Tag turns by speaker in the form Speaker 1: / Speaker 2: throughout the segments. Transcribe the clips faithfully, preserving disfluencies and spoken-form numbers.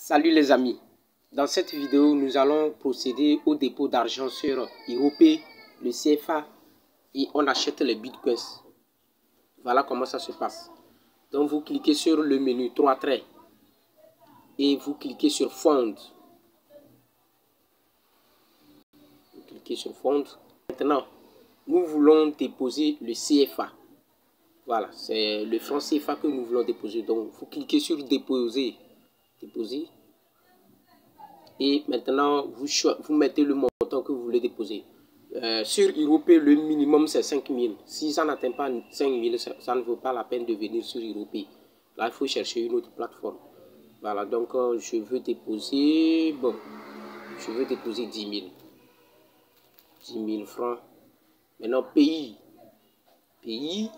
Speaker 1: Salut les amis, dans cette vidéo nous allons procéder au dépôt d'argent sur Iropay, le C F A et on achète les bitcoins. Voilà comment ça se passe. Donc vous cliquez sur le menu trois traits et vous cliquez sur Fonds. Vous cliquez sur Fonds. Maintenant, nous voulons déposer le C F A. Voilà, c'est le franc C F A que nous voulons déposer. Donc vous cliquez sur Déposer. Déposer. Et maintenant, vous, vous mettez le montant que vous voulez déposer. Euh, sur Iropay, le minimum c'est cinq mille. Si ça n'atteint pas cinq mille, ça, ça ne vaut pas la peine de venir sur Iropay. Là, il faut chercher une autre plateforme. Voilà, donc euh, je veux déposer, bon, je veux déposer dix mille. dix mille francs. Maintenant, pays. Pays.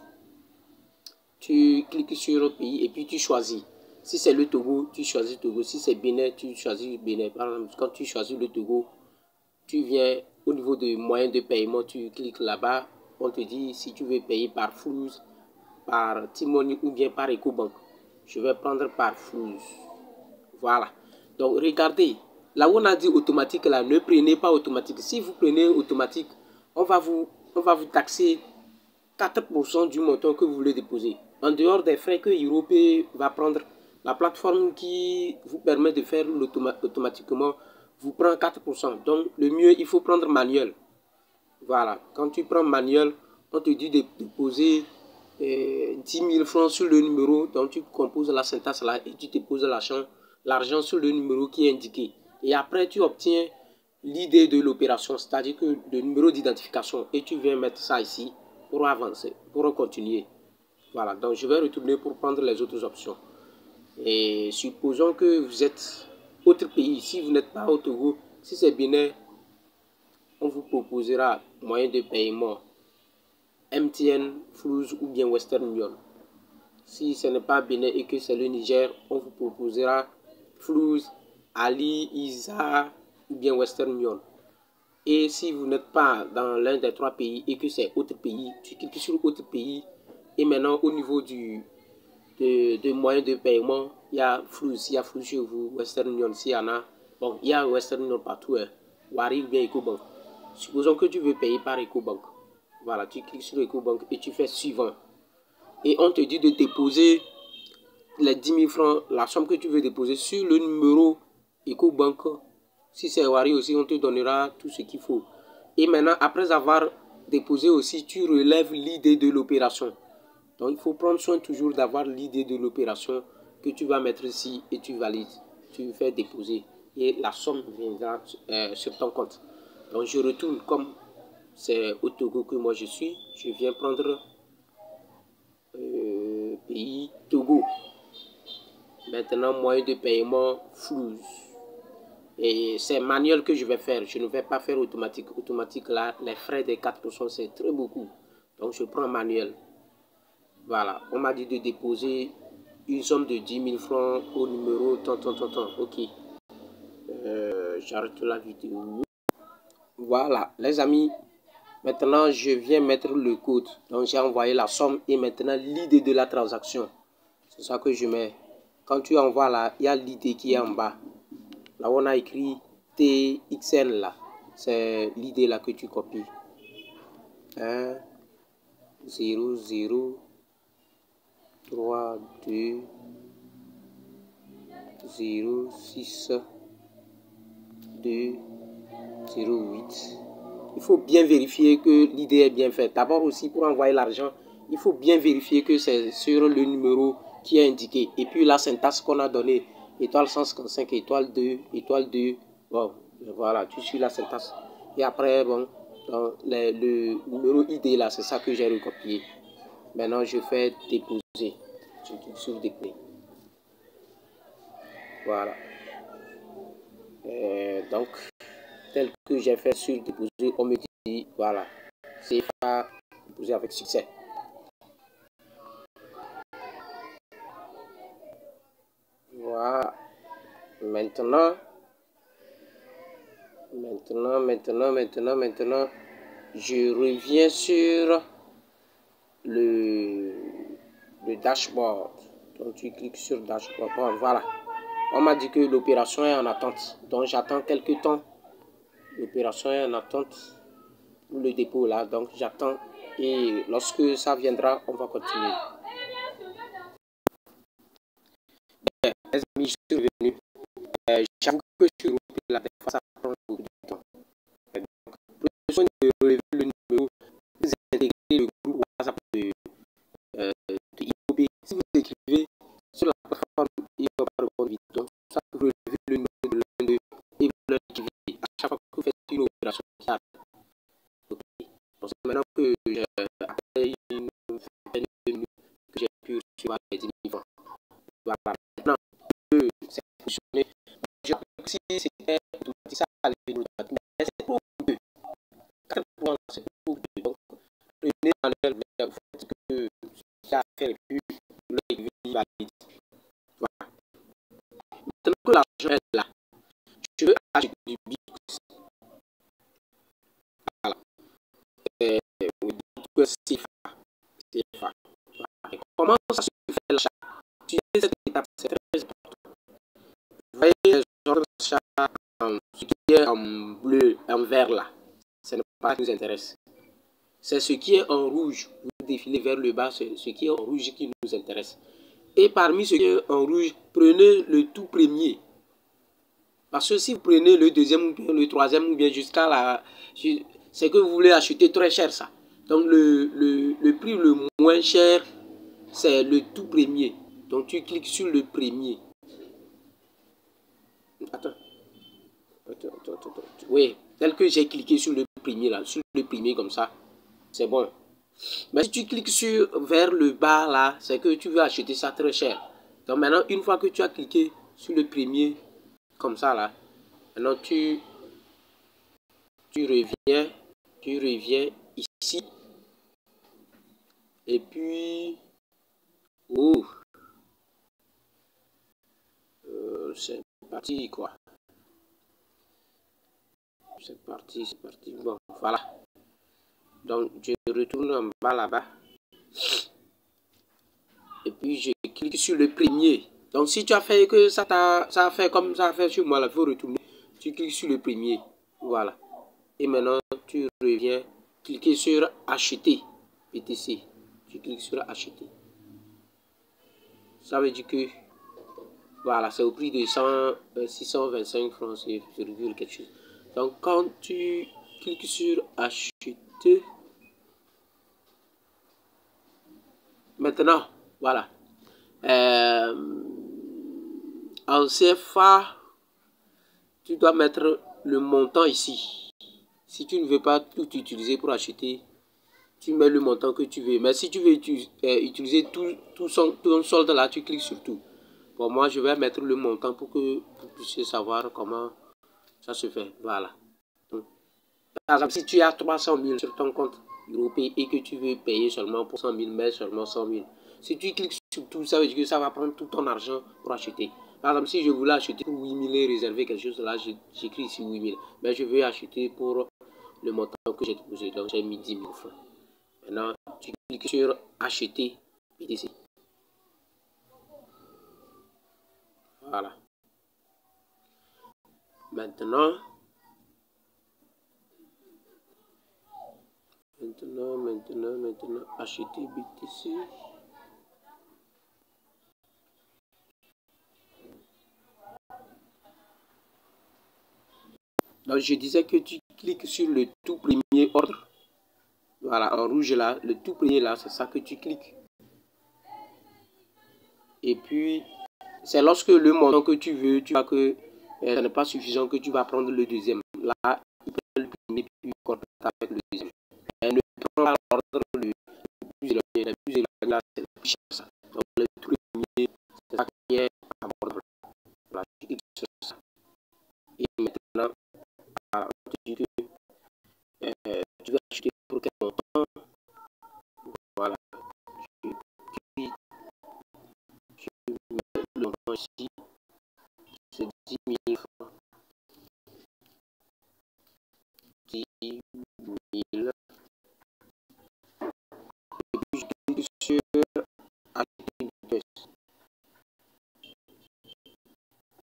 Speaker 1: Tu cliques sur pays et puis tu choisis. Si c'est le Togo, tu choisis Togo. Si c'est Bénin, tu choisis Bénin. Par exemple, quand tu choisis le Togo, tu viens au niveau de moyens de paiement, tu cliques là-bas. On te dit si tu veux payer par Flouz, par T-Money ou bien par EcoBank. Je vais prendre par Flouz. Voilà. Donc, regardez. Là où on a dit automatique, là, ne prenez pas automatique. Si vous prenez automatique, on va vous, on va vous taxer quatre pour cent du montant que vous voulez déposer. En dehors des frais que Iropay va prendre, la plateforme qui vous permet de faire automatiquement vous prend quatre pour cent. Donc, le mieux, il faut prendre manuel. Voilà. Quand tu prends manuel, on te dit de déposer euh, dix mille francs sur le numéro. Donc, tu composes la syntaxe là et tu déposes l'argent l'argent sur le numéro qui est indiqué. Et après, tu obtiens l'idée de l'opération, c'est-à-dire que le numéro d'identification. Et tu viens mettre ça ici pour avancer, pour continuer. Voilà. Donc, je vais retourner pour prendre les autres options. Et supposons que vous êtes autre pays. Si vous n'êtes pas au Togo, si c'est Bénin, on vous proposera moyen de paiement M T N, Flouz ou bien Western Union. Si ce n'est pas Bénin et que c'est le Niger, on vous proposera Flouz, Ali, Isa ou bien Western Union. Et si vous n'êtes pas dans l'un des trois pays et que c'est autre pays, tu cliques sur autre pays et maintenant au niveau du de, de moyens de paiement, il y a Flouz, il y a Flouz chez vous, Western Union s'il y en a. Bon, il y a Western Union partout, hein. Wari ou bien EcoBank. Supposons que tu veux payer par EcoBank. Voilà, tu cliques sur EcoBank et tu fais suivant. Et on te dit de déposer les dix mille francs, la somme que tu veux déposer sur le numéro EcoBank. Si c'est Wari aussi, on te donnera tout ce qu'il faut. Et maintenant, après avoir déposé aussi, tu relèves l'idée de l'opération. Donc, il faut prendre soin toujours d'avoir l'idée de l'opération que tu vas mettre ici et tu valides. Tu fais déposer et la somme viendra euh, sur ton compte. Donc, je retourne comme c'est au Togo que moi je suis. Je viens prendre euh, pays Togo. Maintenant, moyen de paiement Flouz. Et c'est manuel que je vais faire. Je ne vais pas faire automatique. Automatique, là, les frais des quatre pour cent, c'est très beaucoup. Donc, je prends manuel. Voilà, on m'a dit de déposer une somme de dix mille francs au numéro tant, tant, tant, tant. Ok. Euh, J'arrête la vidéo. Voilà, les amis. Maintenant, je viens mettre le code. Donc, j'ai envoyé la somme et maintenant l'idée de la transaction. C'est ça que je mets. Quand tu envoies là, il y a l'idée qui est en bas. Là, on a écrit T X N là. C'est l'idée là que tu copies. un, zéro, zéro. trois, deux, zéro, six, deux, zéro, huit. Il faut bien vérifier que l'idée est bien faite. D'abord aussi, pour envoyer l'argent, il faut bien vérifier que c'est sur le numéro qui est indiqué. Et puis la syntaxe qu'on a donnée, étoile cent cinquante-cinq, étoile deux, étoile deux. Bon, voilà, tu suis la syntaxe. Et après, bon, dans les, le numéro I D là, c'est ça que j'ai recopié. Maintenant, je fais déposer. Je clique sur déposer. Voilà. Euh, donc, tel que j'ai fait sur déposer, on me dit, voilà, c'est pas déposé avec succès. Voilà. Maintenant, maintenant, maintenant, maintenant, maintenant, je reviens sur le, le dashboard. Donc, tu cliques sur dashboard. Voilà. On m'a dit que l'opération est en attente. Donc j'attends quelques temps. L'opération est en attente pour le dépôt là. Donc j'attends. Et lorsque ça viendra, on va continuer. Bien, les amis, je suis revenu. Euh, J'avoue que je suis revenu là. Des fois, ça prend beaucoup de temps. Donc, prenez soin de relever le numéro. Vous intégrez le groupe WhatsApp de, euh, de I O B. Si vous écrivez sur la plateforme, il ne va pas répondre vite. Donc, ça vous relevez le numéro de l'un d'eux et vous leur écrivez à chaque fois que vous faites une opération qui arrive. Okay. Donc, c'est maintenant que j'ai après une vingtaine de minutes que j'ai pu recevoir les dix mille francs. Voilà. Maintenant que c'est fonctionné, j'ai appris si c'était tout ça à l'événement. Mais c'est pour deux. C'est pour deux. Donc, prenez en l'air, vous faites que ça a fait et puis vous l'avez valide. Voilà. Maintenant que l'argent est là, je veux acheter du Bitcoin. Voilà. Euh, oui, Bitcoin C F A. C F A. Voilà. Comment ça se fait l'achat? Tu sais, cette étape, c'est très important. Vous voyez le genre d'achat, ce qui est en bleu, en vert là. Ce n'est pas ce qui nous intéresse. C'est ce qui est en rouge. Vous défilez vers le bas, c'est ce qui est en rouge qui nous intéresse. Et parmi ce qui est en rouge, prenez le tout premier. Parce que si vous prenez le deuxième ou bien le troisième ou bien jusqu'à la... c'est que vous voulez acheter très cher ça. Donc le, le, le prix le moins cher, c'est le tout premier. Donc tu cliques sur le premier. Attends. Attends, attends, attends. Oui, tel que j'ai cliqué sur le premier là, sur le premier comme ça, c'est bon. Mais si tu cliques sur vers le bas là, c'est que tu veux acheter ça très cher. Donc maintenant, une fois que tu as cliqué sur le premier, comme ça là, maintenant tu, tu reviens, tu reviens ici. Et puis, oh, euh, c'est parti quoi. C'est parti, c'est parti. Bon, voilà. Donc je retourne en bas là-bas. Et puis je clique sur le premier. Donc si tu as fait que ça t'a ça a fait comme ça a fait sur moi, il faut retourner. Tu cliques sur le premier. Voilà. Et maintenant tu reviens, cliquer sur acheter B T C. Tu cliques sur acheter. Ça veut dire que voilà, c'est au prix de cent, six cent vingt-cinq francs, c'est virgule quelque chose. Donc quand tu cliques sur acheter, maintenant, voilà. Euh, en C F A, tu dois mettre le montant ici. Si tu ne veux pas tout utiliser pour acheter, tu mets le montant que tu veux. Mais si tu veux utiliser tout, tout son, ton solde là, tu cliques sur tout. Pour moi, je vais mettre le montant pour que vous puissiez savoir comment ça se fait. Voilà. Donc, par exemple, si tu as trois cent mille sur ton compte européen et que tu veux payer seulement pour cent mille, mais seulement cent mille. Si tu cliques sur tout, ça veut dire que ça va prendre tout ton argent pour acheter. Par exemple, si je voulais acheter pour huit mille et réserver quelque chose, là, j'écris ici huit mille. Mais je veux acheter pour le montant que j'ai déposé. Donc, j'ai mis dix mille francs. Maintenant, tu cliques sur acheter B T C. Voilà. Maintenant, maintenant, maintenant, maintenant, acheter B T C. Donc, je disais que tu cliques sur le tout premier ordre. Voilà, en rouge là, le tout premier là, c'est ça que tu cliques. Et puis, c'est lorsque le montant que tu veux, tu vois que euh, ça n'est pas suffisant, que tu vas prendre le deuxième. Là, tu prends le premier, puis complète avec le deuxième. Et ne prends pas l'ordre le plus éloigné. Le plus éloigné là, c'est le plus cher. Donc, le tout premier, c'est ça qui est à ordre. Voilà, tu cliques sur ça. Et maintenant, on te dit que euh, tu vas acheter pour quel montant. Voilà. Je, puis, je mets le montant ici. C'est dix mille francs. dix mille. Et puis, je clique sur acheter une pièce.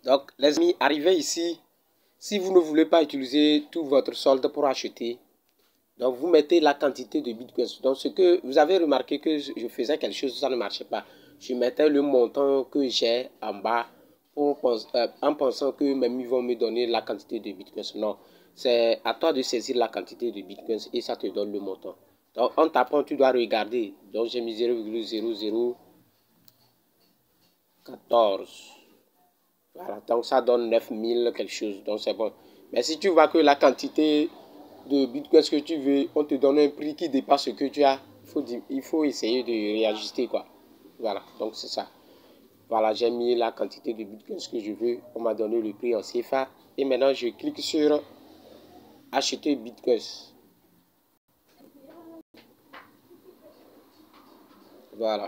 Speaker 1: Donc, les amis, arrivez ici. Si vous ne voulez pas utiliser tout votre solde pour acheter, donc vous mettez la quantité de bitcoins. Donc, ce que vous avez remarqué que je faisais quelque chose, ça ne marchait pas. Je mettais le montant que j'ai en bas pour, euh, en pensant que même ils vont me donner la quantité de bitcoins. Non, c'est à toi de saisir la quantité de bitcoins et ça te donne le montant. Donc, en tapant, tu dois regarder. Donc, j'ai mis zéro virgule zéro zéro quatorze. Voilà, donc ça donne neuf mille quelque chose, donc c'est bon. Mais si tu vois que la quantité de bitcoins que tu veux, on te donne un prix qui dépasse ce que tu as, il faut, il faut essayer de réajuster, quoi. Voilà, donc c'est ça. Voilà, j'ai mis la quantité de bitcoins que je veux, on m'a donné le prix en C F A. Et maintenant, je clique sur acheter bitcoins. Voilà.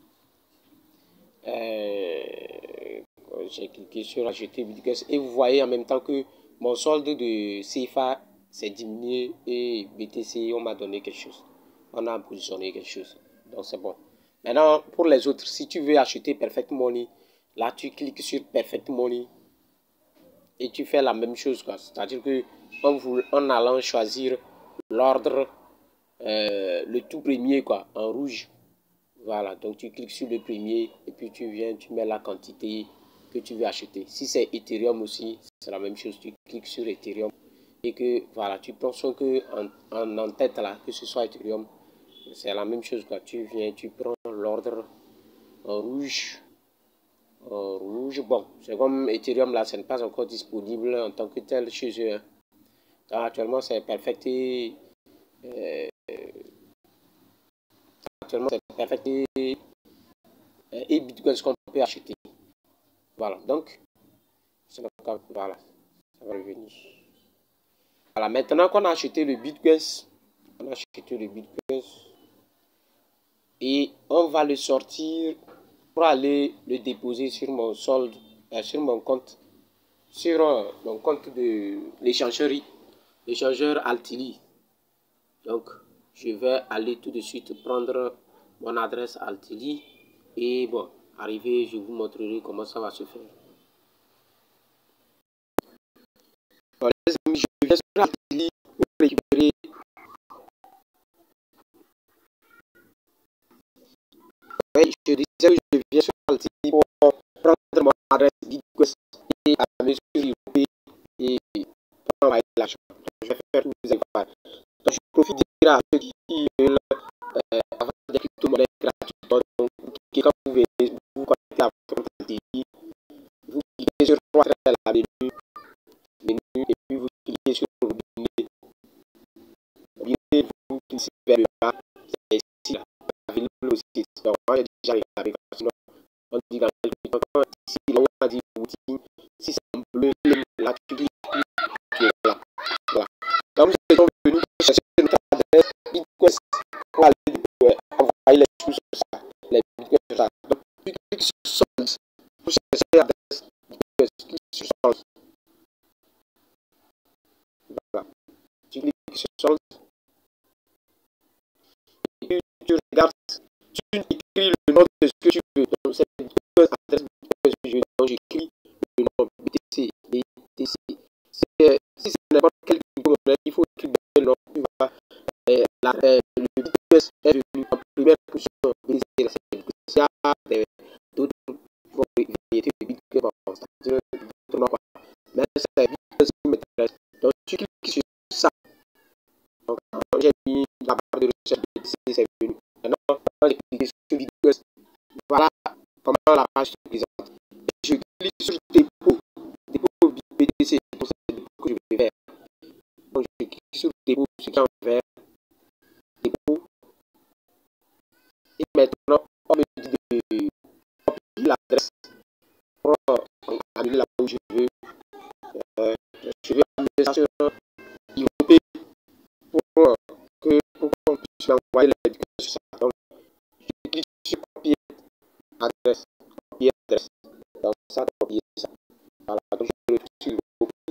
Speaker 1: Euh, j'ai cliqué sur acheter bitcoins et vous voyez en même temps que mon solde de C F A s'est diminué et B T C on m'a donné quelque chose, on a positionné quelque chose, donc c'est bon. Maintenant pour les autres, si tu veux acheter Perfect Money, là tu cliques sur Perfect Money et tu fais la même chose, quoi. C'est-à-dire que en, vous, en allant choisir l'ordre, euh, le tout premier, quoi, en rouge. Voilà, donc tu cliques sur le premier et puis tu viens, tu mets la quantité que tu veux acheter. Si c'est Ethereum aussi, c'est la même chose, tu cliques sur Ethereum et que voilà, tu penses que en, en, en tête là, que ce soit Ethereum, c'est la même chose, quoi. Tu viens, tu prends l'ordre en rouge, en rouge. Bon, c'est comme Ethereum là, ce n'est pas encore disponible en tant que tel chez eux. Hein. Donc, actuellement, c'est Perfect et euh, actuellement c'est Perfect et, et Bitcoin qu'on peut acheter. Voilà, donc voilà, ça va revenir. Voilà, maintenant qu'on a acheté le Bitcoin, on a acheté le Bitcoin et on va le sortir pour aller le déposer sur mon solde, euh, sur mon compte, sur euh, mon compte de l'échangeur, l'échangeur Altili. Donc, je vais aller tout de suite prendre mon adresse Altili et bon, arrivé, je vous montrerai comment ça va se faire. Bon, les amis, je viens sur Altili pour récupérer. Oui, je disais que je viens sur Altili pour prendre mon adresse Bitcoin et à la mesure où et pour envoyer l'argent. Je vais faire tout vous avoir. Donc, je profite de dire à ceux qui veulent euh, avoir des crypto-monnaies gratuites. Donc, quand vous venez vous connecter à votre compte Altili, vous cliquez sur trois traits à la menu, menu et puis vous cliquez sur robinet. Robinet, vous cliquez vers le bas. C'est ici, là. Available aussi. Donc, moi, j'ai déjà regardé. Sinon, on dit dans le temps, ici, là, on a dit routine. Si c'est en bleu, là, tu cliques, tu es là. Voilà. Donc, nous sommes venus chercher notre adresse Bitcoin pour aller euh, envoyer les sous sur ça. Les Bitcoins sur ça. Donc, tu cliques sur solde pour chercher l'adresse Bitcoin. Tu cliques sur solde. Voilà. Tu cliques sur solde. Et puis, tu regardes. Tu écris le nom de ce que tu veux. Donc, c'est l'adresse Bitcoin que je veux. Donc, j'écris le nom B T C. B T C. C'est, si c'est n'importe quel crypto-monnaie, il faut écrire le nom. Tu vas, euh, la, euh, le Bitcoin est venu en première position. C'est d'autres variétés de Bitcoin. C'est-à-dire d'autres noms. Mais c'est Bitcoin qui m'intéresse. Donc, tu cliques sur ça. Donc, j'ai mis la barre de recherche B T C, c'est venu. Maintenant, j'ai cliqué sur Bitcoin. Voilà comment la page se présente. Je clique sur dépôt. Dépôt B T C. Donc, c'est le dépôt que je vais faire. Donc, je clique sur dépôt, ce qui est en vert. Dépôt. Et maintenant, on me dit de copier l'adresse pour amener là où je veux. Euh, je veux amener ça sur I O P pour que pour qu'on puisse envoyer les bitcoins sur ça. Donc, je clique sur copier adresse. Copier adresse. Donc, ça, copier ça. Voilà. Donc, je le sur I O P.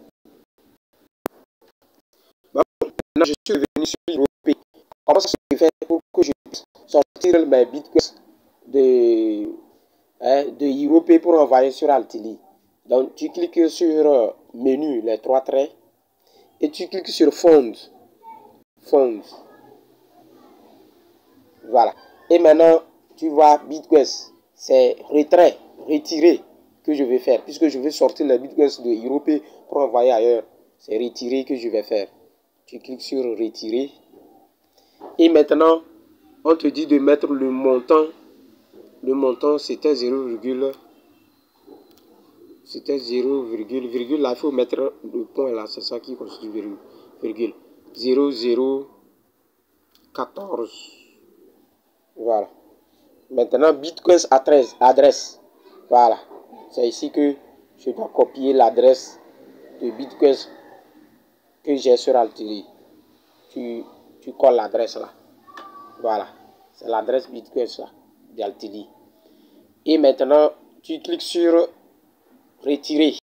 Speaker 1: Bon, maintenant, je suis venu sur I O P. Comment ça se fait pour que je puisse sortir mes bitcoins de, hein, de I O P pour envoyer sur Altili? Donc, tu cliques sur euh, menu, les trois traits, et tu cliques sur Fonds. Fonds. Voilà. Et maintenant, tu vois BitQuest. C'est retrait, retirer que je vais faire. Puisque je vais sortir le BitQuest de Europe pour envoyer ailleurs. C'est retirer que je vais faire. Tu cliques sur retirer. Et maintenant, on te dit de mettre le montant. Le montant, c'était zéro virgule. C'était zéro virgule, virgule, là, il faut mettre le point là, c'est ça qui constitue virgule. virgule. zéro zéro quatorze. Voilà. Maintenant, BitQuest adresse. adresse. Voilà. C'est ici que je dois copier l'adresse de BitQuest que j'ai sur Altily. Tu, tu colles l'adresse là. Voilà. C'est l'adresse BitQuest là, d'Altily. Et maintenant, tu cliques sur retirer.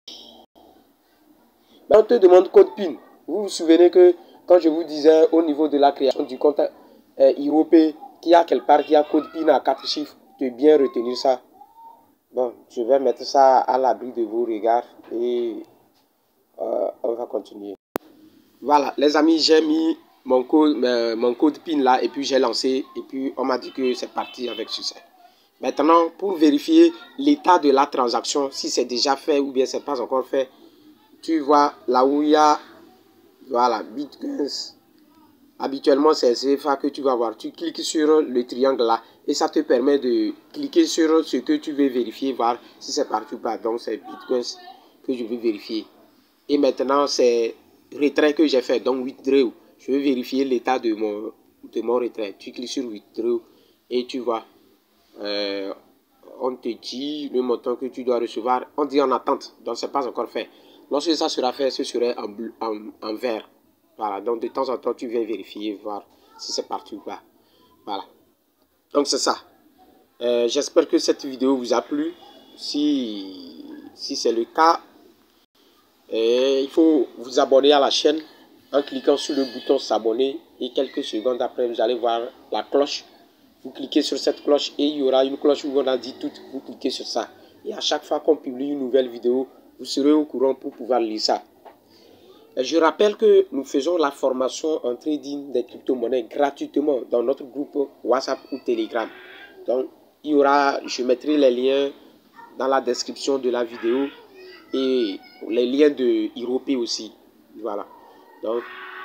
Speaker 1: Mais on te demande code PIN. Vous vous souvenez que quand je vous disais au niveau de la création du compte euh, Europe, qu'il y a quelque part qui a code PIN à quatre chiffres, de bien retenir ça. Bon, je vais mettre ça à l'abri de vos regards et euh, on va continuer. Voilà, les amis, j'ai mis mon code, euh, mon code PIN là et puis j'ai lancé et puis on m'a dit que c'est parti avec succès. Maintenant, pour vérifier l'état de la transaction, si c'est déjà fait ou bien c'est pas encore fait, tu vois là où il y a, voilà, BitQuest. Habituellement, c'est C F A que tu vas voir. Tu cliques sur le triangle là et ça te permet de cliquer sur ce que tu veux vérifier, voir si c'est parti ou pas. Donc, c'est BitQuest que je veux vérifier. Et maintenant, c'est retrait que j'ai fait, donc withdraw. Je veux vérifier l'état de mon, de mon retrait. Tu cliques sur withdraw et tu vois. Euh, on te dit le montant que tu dois recevoir. On dit en attente, donc c'est pas encore fait. Lorsque ça sera fait, ce serait en, bleu, en, en vert. Voilà, donc de temps en temps, tu viens vérifier, voir si c'est parti ou pas. Voilà, donc c'est ça. Euh, J'espère que cette vidéo vous a plu. Si, si c'est le cas, et il faut vous abonner à la chaîne en cliquant sur le bouton s'abonner et quelques secondes après, vous allez voir la cloche. Vous cliquez sur cette cloche et il y aura une cloche où on a dit tout. Vous cliquez sur ça. Et à chaque fois qu'on publie une nouvelle vidéo, vous serez au courant pour pouvoir lire ça. Et je rappelle que nous faisons la formation en trading des crypto-monnaies gratuitement dans notre groupe WhatsApp ou Telegram. Donc, il y aura, je mettrai les liens dans la description de la vidéo et les liens de Europe aussi. Voilà. Donc,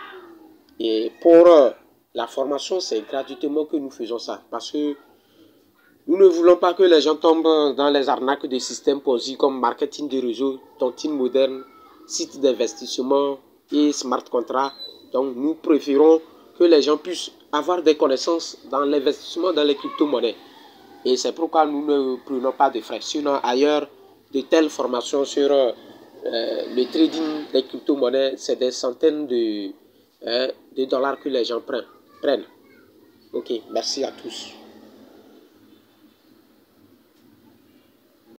Speaker 1: et pour la formation, c'est gratuitement que nous faisons ça. Parce que nous ne voulons pas que les gens tombent dans les arnaques des systèmes Ponzi comme marketing de réseau, tontine moderne, sites d'investissement et smart contracts. Donc, nous préférons que les gens puissent avoir des connaissances dans l'investissement dans les crypto-monnaies. Et c'est pourquoi nous ne prenons pas de frais. Sinon, ailleurs, de telles formations sur euh, le trading des crypto-monnaies, c'est des centaines de, euh, de dollars que les gens prennent. prennent. Ok, merci à tous.